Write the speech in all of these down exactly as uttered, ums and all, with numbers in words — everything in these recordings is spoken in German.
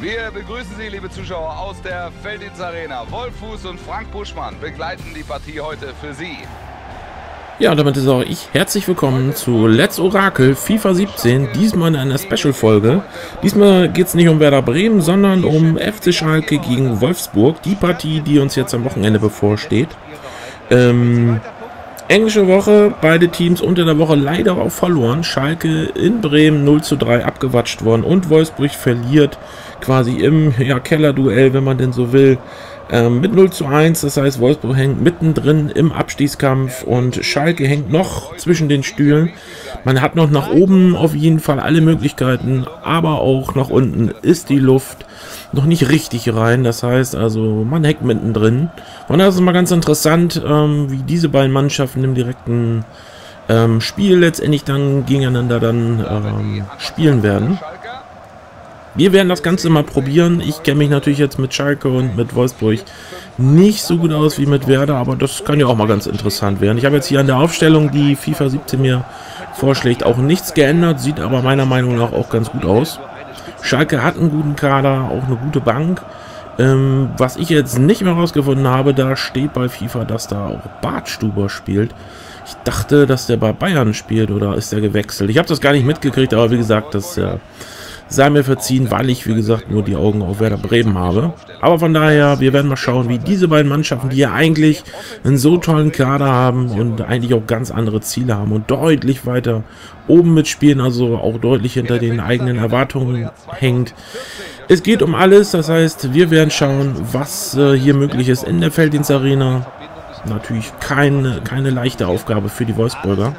Wir begrüßen Sie, liebe Zuschauer, aus der Felddienst Arena. Wolf Fuß und Frank Buschmann begleiten die Partie heute für Sie. Ja, und damit ist auch ich herzlich willkommen zu Let's Oracle FIFA siebzehn, diesmal in einer Special-Folge. Diesmal geht es nicht um Werder Bremen, sondern um F C Schalke gegen Wolfsburg, die Partie, die uns jetzt am Wochenende bevorsteht. Ähm, englische Woche, beide Teams unter der Woche leider auch verloren. Schalke in Bremen null zu drei abgewatscht worden und Wolfsburg verliert quasi im ja, Kellerduell, wenn man denn so will, ähm, mit null zu eins. Das heißt, Wolfsburg hängt mittendrin im Abstiegskampf und Schalke hängt noch zwischen den Stühlen. Man hat noch nach oben auf jeden Fall alle Möglichkeiten, aber auch nach unten ist die Luft noch nicht richtig rein. Das heißt also, man hängt mittendrin. Und das ist mal ganz interessant, ähm, wie diese beiden Mannschaften im direkten ähm, Spiel letztendlich dann gegeneinander dann ähm, spielen werden. Wir werden das Ganze mal probieren. Ich kenne mich natürlich jetzt mit Schalke und mit Wolfsburg nicht so gut aus wie mit Werder, aber das kann ja auch mal ganz interessant werden. Ich habe jetzt hier an der Aufstellung, die FIFA siebzehn mir vorschlägt, auch nichts geändert, sieht aber meiner Meinung nach auch ganz gut aus. Schalke hat einen guten Kader, auch eine gute Bank. Ähm, was ich jetzt nicht mehr rausgefunden habe, da steht bei FIFA, dass da auch Bartstuber spielt. Ich dachte, dass der bei Bayern spielt, oder ist der gewechselt? Ich habe das gar nicht mitgekriegt, aber wie gesagt, das äh, sei mir verziehen, weil ich, wie gesagt, nur die Augen auf Werder Bremen habe. Aber von daher, wir werden mal schauen, wie diese beiden Mannschaften, die ja eigentlich einen so tollen Kader haben und eigentlich auch ganz andere Ziele haben und deutlich weiter oben mitspielen, also auch deutlich hinter den eigenen Erwartungen hängt. Es geht um alles, das heißt, wir werden schauen, was äh, hier möglich ist in der Felddienst Arena. Natürlich keine, keine leichte Aufgabe für die Wolfsburger.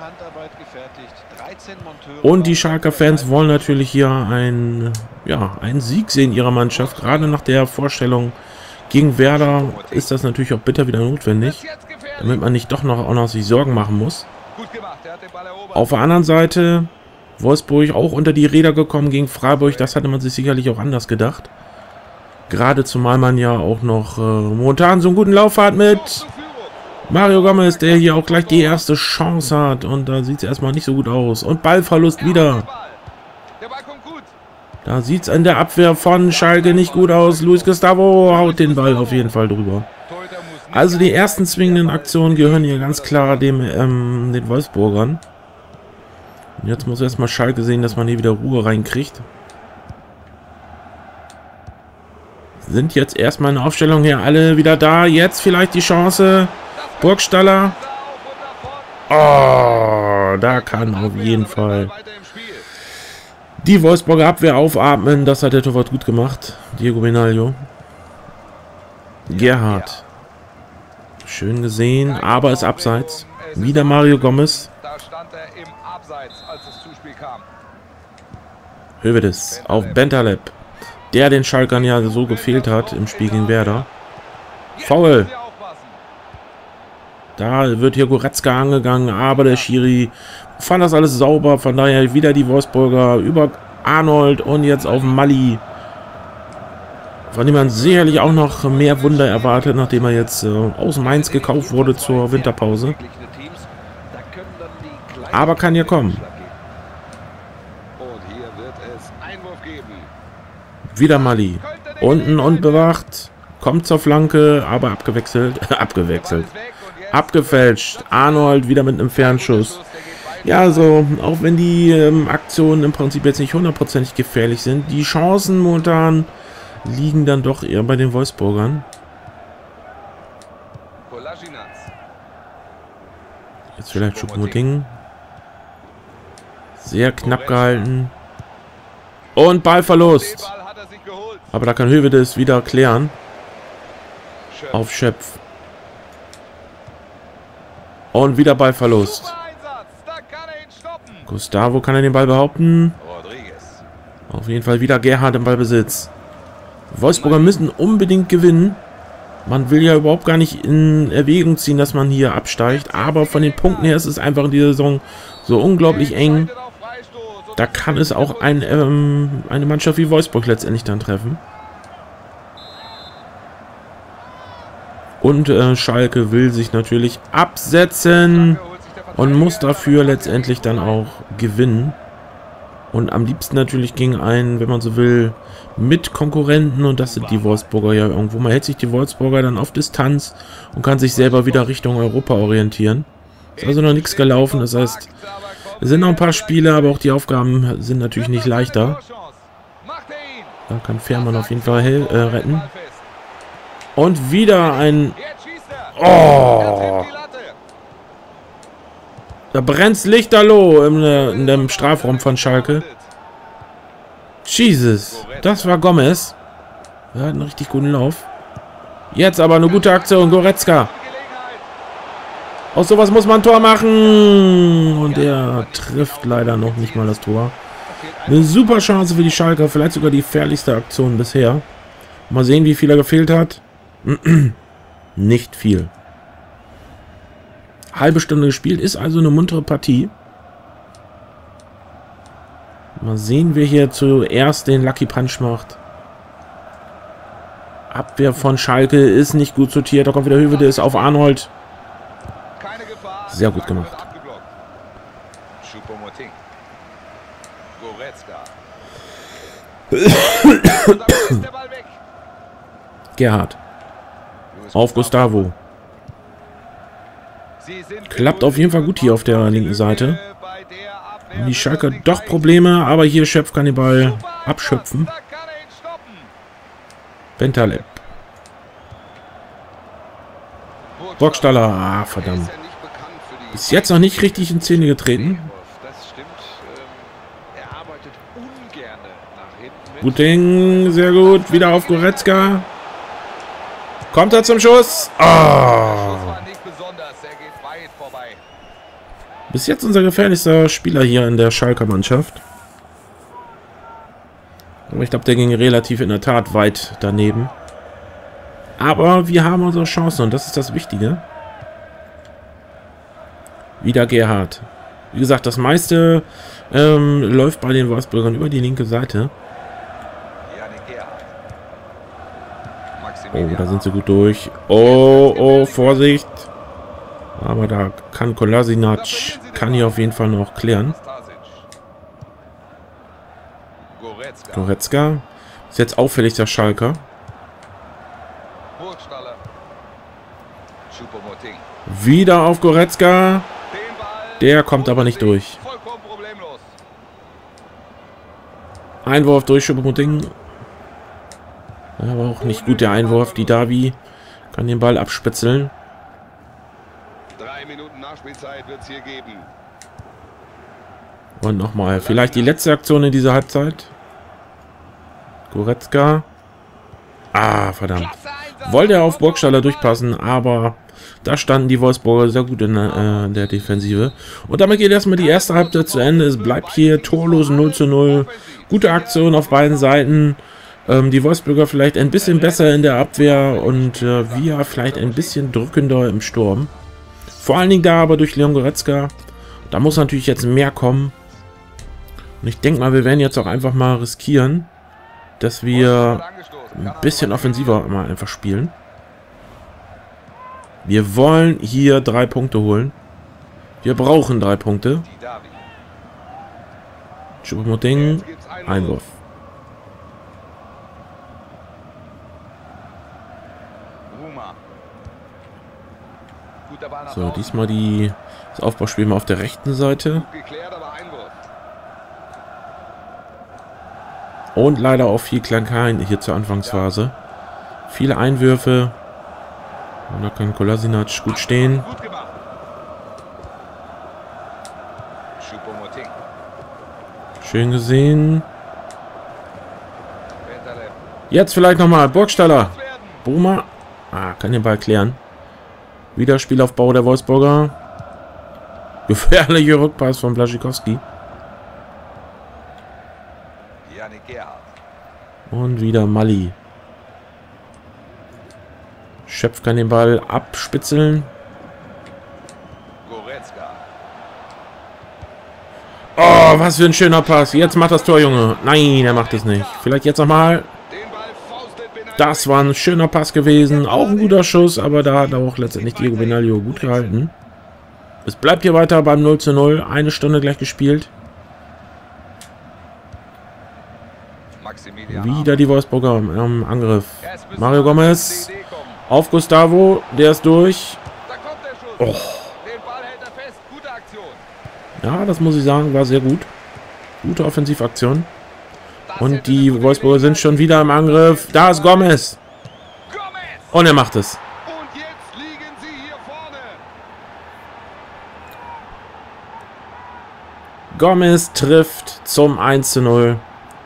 Und die Schalker Fans wollen natürlich hier ein, ja, einen Sieg sehen ihrer Mannschaft. Gerade nach der Vorstellung gegen Werder ist das natürlich auch bitter wieder notwendig, damit man nicht doch noch, auch noch sich Sorgen machen muss. Auf der anderen Seite, Wolfsburg auch unter die Räder gekommen gegen Freiburg. Das hatte man sich sicherlich auch anders gedacht. Gerade zumal man ja auch noch äh, momentan so einen guten Lauf hat mit Mario Gomez, der hier auch gleich die erste Chance hat. Und da sieht es erstmal nicht so gut aus. Und Ballverlust wieder. Da sieht es in der Abwehr von Schalke nicht gut aus. Luis Gustavo haut den Ball auf jeden Fall drüber. Also die ersten zwingenden Aktionen gehören hier ganz klar dem, ähm, den Wolfsburgern. Und jetzt muss erstmal Schalke sehen, dass man hier wieder Ruhe reinkriegt. Sind jetzt erstmal in der Aufstellung hier alle wieder da. Jetzt vielleicht die Chance. Burgstaller. Oh, da kann auf jeden Fall die Wolfsburger Abwehr aufatmen. Das hat der Torwart gut gemacht. Diego Benaglio. Gerhard. Schön gesehen, aber ist abseits. Wieder Mario Gomez. Hövedes auf Bentaleb, der den Schalkern ja so gefehlt hat im Spiel gegen Werder. Foul. Da wird hier Goretzka angegangen, aber der Schiri fand das alles sauber. Von daher wieder die Wolfsburger über Arnold und jetzt auf Mali. Von dem man sicherlich auch noch mehr Wunder erwartet, nachdem er jetzt äh, aus Mainz gekauft wurde zur Winterpause. Aber kann ja kommen. Wieder Mali. Unten und bewacht. Kommt zur Flanke, aber abgewechselt. abgewechselt. Abgefälscht. Arnold wieder mit einem Fernschuss. Ja, also, auch wenn die ähm, Aktionen im Prinzip jetzt nicht hundertprozentig gefährlich sind, die Chancen momentan liegen dann doch eher bei den Wolfsburgern. Jetzt vielleicht Choupo-Moting. Sehr knapp gehalten. Und Ballverlust. Aber da kann Hövedes wieder klären. Auf Schöpf. Und wieder Ballverlust. Gustavo kann er den Ball behaupten. Auf jeden Fall wieder Gerhard im Ballbesitz. Wolfsburger müssen unbedingt gewinnen. Man will ja überhaupt gar nicht in Erwägung ziehen, dass man hier absteigt. Aber von den Punkten her ist es einfach in dieser Saison so unglaublich eng. Da kann es auch ein, ähm, eine Mannschaft wie Wolfsburg letztendlich dann treffen. Und äh, Schalke will sich natürlich absetzen und muss dafür letztendlich dann auch gewinnen. Und am liebsten natürlich gegen einen, wenn man so will, mit Konkurrenten. Und das sind die Wolfsburger ja irgendwo. Man hält sich die Wolfsburger dann auf Distanz und kann sich selber wieder Richtung Europa orientieren. Ist also noch nichts gelaufen. Das heißt, es sind noch ein paar Spiele, aber auch die Aufgaben sind natürlich nicht leichter. Da kann Fährmann auf jeden Fall äh, retten. Und wieder ein... Oh! Da brennt's lichterloh in, in dem Strafraum von Schalke. Jesus, das war Gomez. Er hat einen richtig guten Lauf. Jetzt aber eine gute Aktion, Goretzka. Aus sowas muss man ein Tor machen. Und er trifft leider noch nicht mal das Tor. Eine super Chance für die Schalker, vielleicht sogar die gefährlichste Aktion bisher. Mal sehen, wie viel er gefehlt hat. Nicht viel. Halbe Stunde gespielt, ist also eine muntere Partie. Mal sehen, wer hier zuerst den Lucky Punch macht. Abwehr von Schalke ist nicht gut sortiert. Da kommt wieder Höwedes, ist auf Arnold. Sehr gut gemacht. Gerhard. Auf Gustavo. Klappt auf jeden Fall gut hier auf der linken Seite. Und die Schalker doch Probleme, aber hier Schöpf kann den Ball abschöpfen. Bentaleb. Burgstaller. Ah, verdammt. Bis jetzt noch nicht richtig in Szene getreten. Gut Ding, sehr gut. Wieder auf Goretzka. Kommt er zum Schuss. Oh. Bis jetzt unser gefährlichster Spieler hier in der Schalker Mannschaft. Aber ich glaube, der ging relativ in der Tat weit daneben. Aber wir haben unsere Chancen und das ist das Wichtige. Wieder Gerhard. Wie gesagt, das meiste ähm, läuft bei den Wolfsburgern über die linke Seite. Oh, da sind sie gut durch. Oh, oh, Vorsicht. Aber da kann Kolasinac, kann hier auf jeden Fall noch klären. Goretzka. Ist jetzt auffällig der Schalker. Wieder auf Goretzka. Der kommt aber nicht durch. Einwurf durch Choupo-Moting. Aber auch nicht gut der Einwurf. Die Davi kann den Ball abspitzeln. Drei Minuten Nachspielzeit wird es hier geben. Und nochmal. Vielleicht die letzte Aktion in dieser Halbzeit. Goretzka. Ah, verdammt. Wollte er auf Burgstaller durchpassen, aber da standen die Wolfsburger sehr gut in äh, der Defensive. Und damit geht erstmal die erste Halbzeit zu Ende. Es bleibt hier torlos null zu null. Gute Aktion auf beiden Seiten. Ähm, die Wolfsburger vielleicht ein bisschen besser in der Abwehr und äh, wir vielleicht ein bisschen drückender im Sturm. Vor allen Dingen da aber durch Leon Goretzka. Da muss natürlich jetzt mehr kommen. Und ich denke mal, wir werden jetzt auch einfach mal riskieren, dass wir ein bisschen offensiver mal einfach spielen. Wir wollen hier drei Punkte holen. Wir brauchen drei Punkte. Choupo-Moting, Einwurf. So, diesmal die, das Aufbauspiel mal auf der rechten Seite. Und leider auch viel Klein-Klein hier zur Anfangsphase. Viele Einwürfe. Und da kann Kolasinac gut stehen. Schön gesehen. Jetzt vielleicht nochmal Burgstaller. Boma. Ah, kann den Ball klären. Wieder Spielaufbau der Wolfsburger. Gefährlicher Rückpass von Blaszczykowski. Und wieder Mali. Schöpf kann den Ball abspitzeln. Oh, was für ein schöner Pass. Jetzt macht das Tor, Junge. Nein, er macht es nicht. Vielleicht jetzt nochmal. Das war ein schöner Pass gewesen. Auch ein guter Schuss, aber da hat auch letztendlich Diego Benaglio gut gehalten. Es bleibt hier weiter beim null zu null. Eine Stunde gleich gespielt. Maximilian. Wieder die Wolfsburger im Angriff. Mario Gomez auf Gustavo. Der ist durch. Da kommt der Schuss. Oh. Den Ball hält er fest. Gute Aktion. Ja, das muss ich sagen, war sehr gut. Gute Offensivaktion. Das Und hätte die eine gute Wolfsburger sind schon wieder im Angriff. Da ist Gomez. Gomez. Und er macht es. Und jetzt liegen sie hier vorne. Gomez trifft zum eins zu null.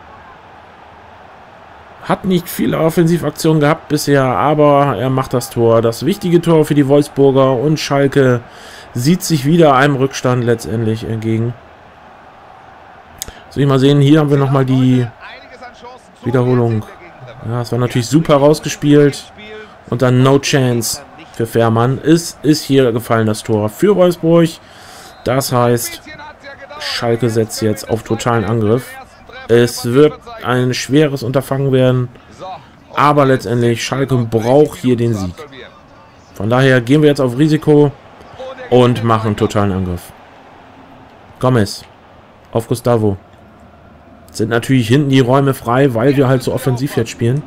Hat nicht viele Offensivaktionen gehabt bisher, aber er macht das Tor. Das wichtige Tor für die Wolfsburger, und Schalke sieht sich wieder einem Rückstand letztendlich entgegen. Soll ich mal sehen, hier haben wir nochmal die Wiederholung. Ja, es war natürlich super rausgespielt. Und dann No Chance für Fährmann. Es ist hier gefallen, das Tor für Wolfsburg. Das heißt, Schalke setzt jetzt auf totalen Angriff. Es wird ein schweres Unterfangen werden, aber letztendlich Schalke braucht hier den Sieg. Von daher gehen wir jetzt auf Risiko und machen totalen Angriff. Gomez auf Gustavo. Sind natürlich hinten die Räume frei, weil wir halt so offensiv jetzt spielen.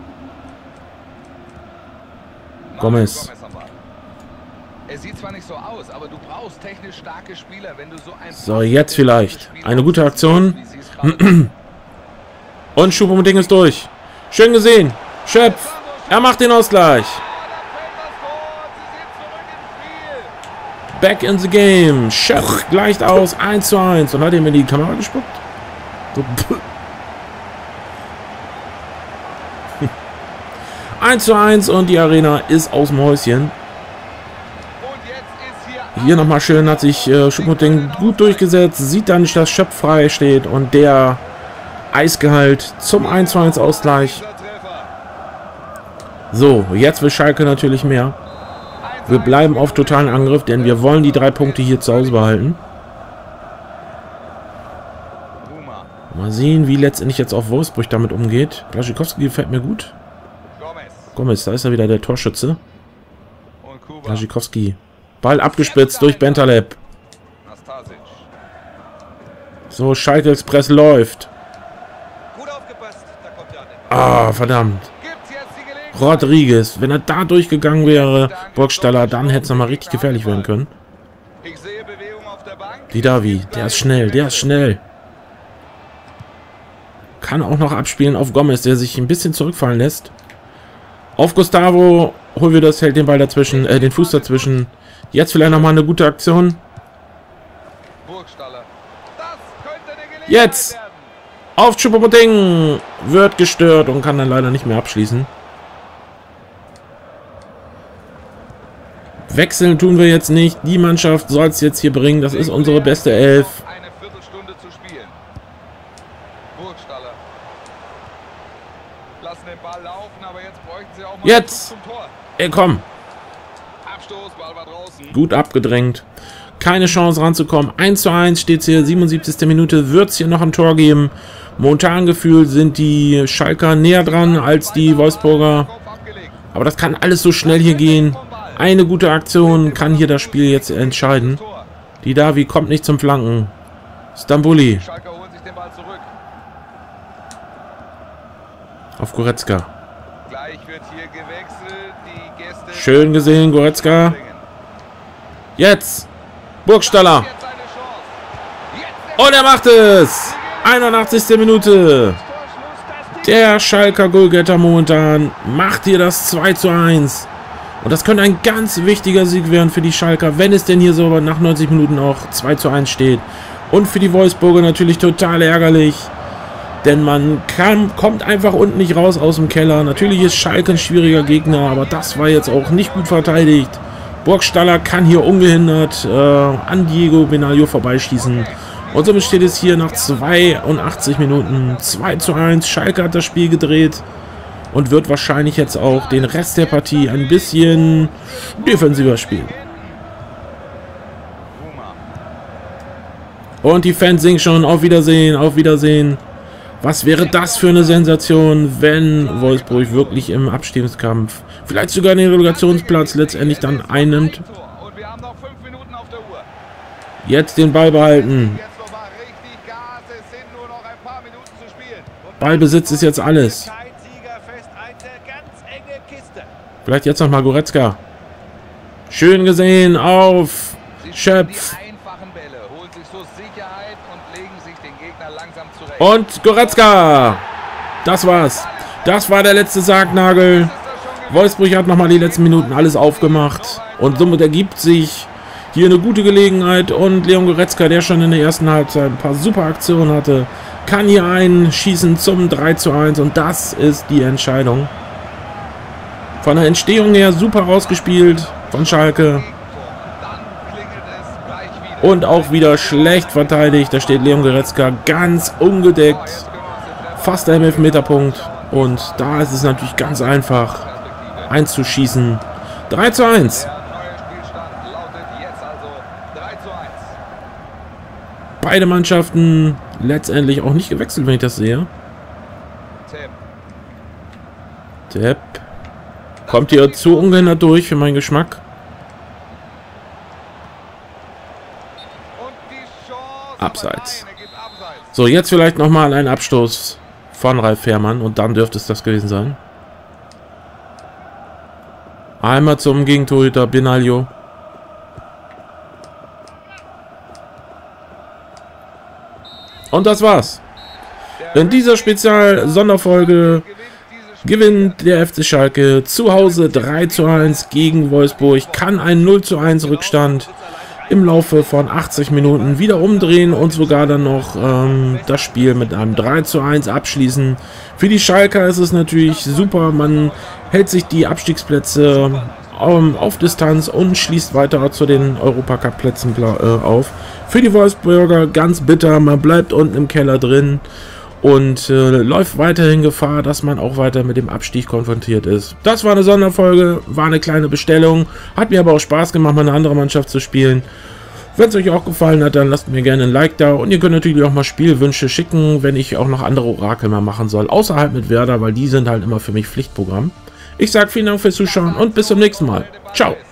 Gomez. Er sieht zwar nicht so aus, aber du brauchst technisch starke Spieler, wenn du so ein So, jetzt vielleicht. Eine gute Aktion. Und Choupo-Moting ist durch. Schön gesehen. Schöpf. Er macht den Ausgleich. Back in the game. Schöpf gleicht aus. eins zu eins. Und hat ihm in die Kamera gespuckt. So. eins zu eins und die Arena ist aus dem Häuschen. Hier nochmal schön, hat sich äh, Choupo-Moting gut durchgesetzt. Sieht dann nicht, dass Schöpf frei steht. Und der Eisgehalt zum eins zu eins Ausgleich. So, jetzt will Schalke natürlich mehr. Wir bleiben auf totalen Angriff, denn wir wollen die drei Punkte hier zu Hause behalten. Mal sehen, wie letztendlich jetzt auch Wolfsburg damit umgeht. Blaszczykowski gefällt mir gut. Gomez, da ist er wieder, der Torschütze. Blaszczykowski. Ball abgespitzt durch Bentaleb. So, Schalke Express läuft. Ah, verdammt. Rodriguez, wenn er da durchgegangen wäre, Burgstaller, dann hätte es nochmal richtig gefährlich werden können. Didavi, der ist schnell, der ist schnell. Kann auch noch abspielen auf Gomez, der sich ein bisschen zurückfallen lässt. Auf Gustavo, holen wir das, hält den Ball dazwischen, äh, den Fuß dazwischen. Jetzt vielleicht nochmal eine gute Aktion. Jetzt! Auf Choupo-Moting! Wird gestört und kann dann leider nicht mehr abschließen. Wechseln tun wir jetzt nicht. Die Mannschaft soll es jetzt hier bringen. Das ist unsere beste Elf. Jetzt! Ey, komm! Gut abgedrängt. Keine Chance ranzukommen. eins zu eins steht es hier. siebenundsiebzigste Minute. Wird es hier noch ein Tor geben. Momentan gefühlt sind die Schalker näher dran als die Wolfsburger. Aber das kann alles so schnell hier gehen. Eine gute Aktion kann hier das Spiel jetzt entscheiden. Didavi kommt nicht zum Flanken. Stambouli. Auf Goretzka. Schön gesehen, Goretzka. Jetzt. Burgstaller. Und er macht es. einundachtzigste Minute. Der Schalker Goalgetter momentan macht hier das zwei zu eins. Und das könnte ein ganz wichtiger Sieg werden für die Schalker, wenn es denn hier so nach neunzig Minuten auch zwei zu eins steht. Und für die Wolfsburger natürlich total ärgerlich. Denn man kann, kommt einfach unten nicht raus aus dem Keller. Natürlich ist Schalke ein schwieriger Gegner, aber das war jetzt auch nicht gut verteidigt. Burgstaller kann hier ungehindert äh, an Diego Benaglio vorbeischießen. Und somit steht es hier nach zweiundachtzig Minuten zwei zu eins. Schalke hat das Spiel gedreht und wird wahrscheinlich jetzt auch den Rest der Partie ein bisschen defensiver spielen. Und die Fans singen schon auf Wiedersehen, auf Wiedersehen. Was wäre das für eine Sensation, wenn Wolfsburg wirklich im Abstiegskampf, vielleicht sogar den Relegationsplatz letztendlich dann einnimmt. Jetzt den Ball behalten. Ballbesitz ist jetzt alles. Vielleicht jetzt nochmal Goretzka. Schön gesehen auf Schöpf. Und Goretzka. Das war's. Das war der letzte Sargnagel. Wolfsburg hat nochmal die letzten Minuten alles aufgemacht. Und somit ergibt sich hier eine gute Gelegenheit. Und Leon Goretzka, der schon in der ersten Halbzeit ein paar super Aktionen hatte, kann hier einschießen zum drei zu eins. Und das ist die Entscheidung. Von der Entstehung her super rausgespielt von Schalke. Und auch wieder schlecht verteidigt. Da steht Leon Goretzka ganz ungedeckt. Fast der Elfmeterpunkt. Und da ist es natürlich ganz einfach einzuschießen. drei zu eins. Beide Mannschaften letztendlich auch nicht gewechselt, wenn ich das sehe. Depp. Kommt hier zu ungehindert durch für meinen Geschmack. Abseits. So, jetzt vielleicht nochmal ein Abstoß von Ralf Fährmann und dann dürfte es das gewesen sein. Einmal zum Gegentorhüter Benaglio. Und das war's. In dieser Spezial-Sonderfolge gewinnt der F C Schalke zu Hause drei zu eins gegen Wolfsburg, kann einen null zu eins Rückstand im Laufe von achtzig Minuten wieder umdrehen und sogar dann noch ähm, das Spiel mit einem drei zu eins abschließen. Für die Schalker ist es natürlich super, man hält sich die Abstiegsplätze ähm, auf Distanz und schließt weiter zu den Europacup-Plätzen äh, auf. Für die Wolfsburger ganz bitter, man bleibt unten im Keller drin und äh, läuft weiterhin Gefahr, dass man auch weiter mit dem Abstieg konfrontiert ist. Das war eine Sonderfolge, war eine kleine Bestellung, hat mir aber auch Spaß gemacht, mal eine andere Mannschaft zu spielen. Wenn es euch auch gefallen hat, dann lasst mir gerne ein Like da und ihr könnt natürlich auch mal Spielwünsche schicken, wenn ich auch noch andere Orakel mal machen soll, außerhalb mit Werder, weil die sind halt immer für mich Pflichtprogramm. Ich sage vielen Dank fürs Zuschauen und bis zum nächsten Mal. Ciao!